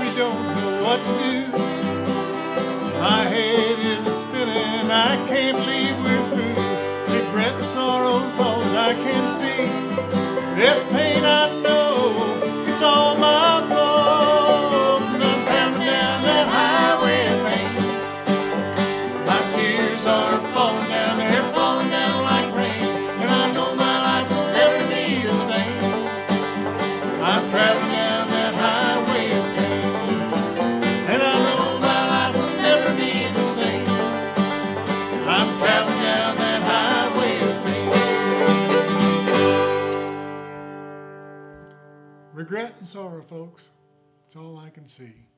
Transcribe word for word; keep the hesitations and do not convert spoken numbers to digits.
really don't know what to do. My head is a-spinning, I can't believe we're through. Regret and sorrow's all that I can see. This pain I know, it's all my fault. And I'm traveling down that highway of pain. My tears are falling down, they're falling down like rain. And I know my life will never be the same. I'm traveling down that highway of pain. And I know my life will never be the same. I'm traveling down that highway of pain. Regret and sorrow, folks. It's all I can see.